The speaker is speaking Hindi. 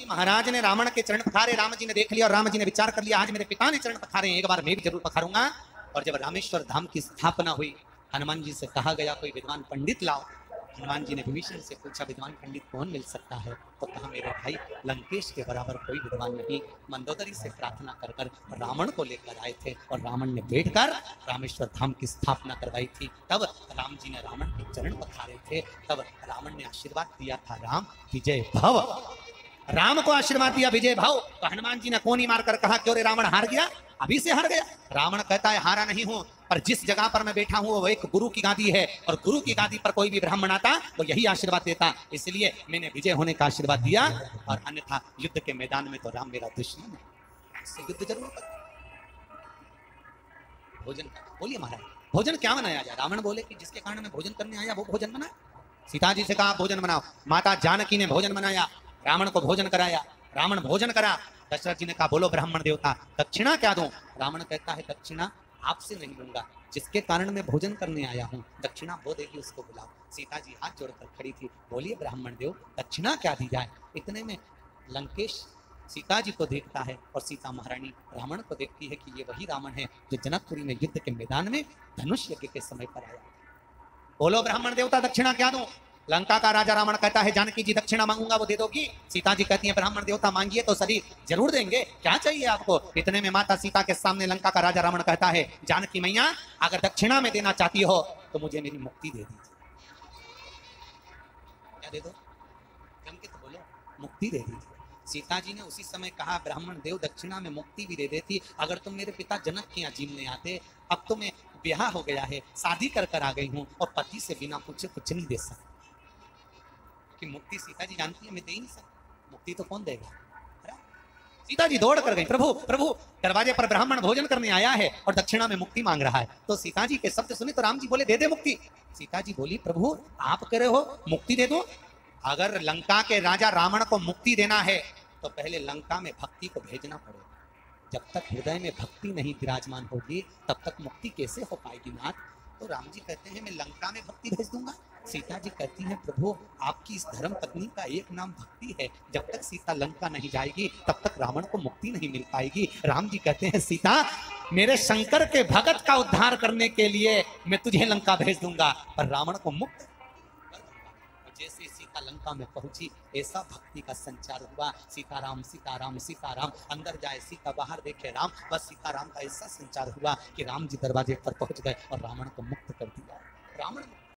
कि महाराज ने रावण के चरण पखारे, राम जी ने देख लिया और राम जी ने विचार कर लिया आज मेरे पिता ने चरण पखारे, एक बार मैं भी जरूर पखारूंगा। और जब रामेश्वर धाम की स्थापना हुई, हनुमान जी से कहा गया कोई विद्वान पंडित लाओ। हनुमान जी ने विभीषण से पूछा विद्वान पंडित कौन मिल सकता है, तो कहा मेरे भाई लंकेश के बराबर कोई विद्वान नहीं। मंदोदरी से प्रार्थना कर कर रावण को लेकर आए थे और रावण ने बैठकर रामेश्वर धाम की स्थापना करवाई थी। तब राम जी ने रावण के चरण पखारे थे, तब रावण ने आशीर्वाद दिया था राम विजय भव। राम को आशीर्वाद दिया विजय भाव। तो हनुमान जी ने कोनी मारकर कहा क्यों रे रावण हार गया, अभी से हार गया। रावण कहता है हारा नहीं हूं, पर जिस जगह पर मैं बैठा हूं वो एक गुरु की गादी है और गुरु की गादी पर कोई भी ब्राह्मण आता वो यही आशीर्वाद देता, इसलिए मैंने विजय होने का आशीर्वाद दिया। और अन्यथा युद्ध के मैदान में तो राम मेरा दुश्मन है, इससे युद्ध जरूर कर। भोजन बोलिए महाराज, भोजन क्या बनाया जाए? रावण बोले कि जिसके कारण मैं भोजन करने आया वो भोजन बना। सीता जी से कहा भोजन बनाओ, माता जानकी ने भोजन बनाया, रावण को भोजन कराया, रावण भोजन करा। दशरथ जी ने कहा बोलो ब्राह्मण देवता दक्षिणा क्या दूं? रावण कहता है दक्षिणा आपसे नहीं लूंगा, जिसके कारण मैं भोजन करने आया हूं दक्षिणा वो देगी उसको बुलाओ। सीता जी हाथ जोड़कर खड़ी थी, बोलिए ब्राह्मण देव दक्षिणा क्या दी जाए? इतने में लंकेश सीता जी को देखता है और सीता महारानी रावण को देखती है कि ये वही रावण है जो जनकपुरी में युद्ध के मैदान में धनुष यज्ञ के समय पर आया। बोलो ब्राह्मण देवता दक्षिणा क्या दूं? लंका का राजा रावण कहता है जानकी जी दक्षिणा मांगूंगा वो दे दोगी? सीता जी कहती है ब्राह्मण देवता मांगिए तो सही जरूर देंगे, क्या चाहिए आपको? इतने में माता सीता के सामने लंका का राजा रावण कहता है जानकी मैया अगर दक्षिणा में देना चाहती हो तो मुझे मेरी मुक्ति दे दीजिए। क्या दे दो? जम के तो बोलो, मुक्ति दे दीजिए। सीता जी ने उसी समय कहा ब्राह्मण देव दक्षिणा में मुक्ति भी दे देती, अगर तुम मेरे पिता जनक के यहाँ जीवने आते। अब तो मैं ब्याह हो गया है, शादी कर कर आ गई हूँ और पति से बिना पूछे कुछ नहीं दे सकती, कि मुक्ति सीता जी जानती है मैं दे ही नहीं सकती, मुक्ति तो कौन देगा? सीता जी दौड़ कर गई, प्रभु प्रभु दरवाजे पर ब्राह्मण भोजन करने आया है और दक्षिणा में मुक्ति मांग रहा है। तो सीता जी के शब्द सुने तो राम जी बोले दे दे मुक्ति। सीता जी बोली प्रभु आप कह रहे हो मुक्ति दे दो? अगर लंका के राजा रावण को मुक्ति देना है तो पहले लंका में भक्ति को भेजना पड़ेगा। जब तक हृदय में भक्ति नहीं विराजमान होगी तब तक मुक्ति कैसे हो पाएगी नाथ? तो राम जी कहते हैं मैं लंका में भक्ति भेज दूंगा। सीता जी कहती हैं प्रभु आपकी इस धर्म पत्नी का एक नाम भक्ति है, जब तक सीता लंका नहीं जाएगी तब तक रावण को मुक्ति नहीं मिल पाएगी। राम जी कहते हैं सीता मेरे शंकर के भगत का उद्धार करने के लिए मैं तुझे लंका भेज दूंगा, पर रावण को मुक्त। जैसे सीता लंका में पहुंची ऐसा भक्ति का संचार हुआ, सीताराम सीताराम सीताराम, अंदर जाए सीता बाहर देखे राम, बस सीताराम का ऐसा संचार हुआ कि राम जी दरवाजे पर पहुंच गए और रावण को मुक्त कर दिया। रावण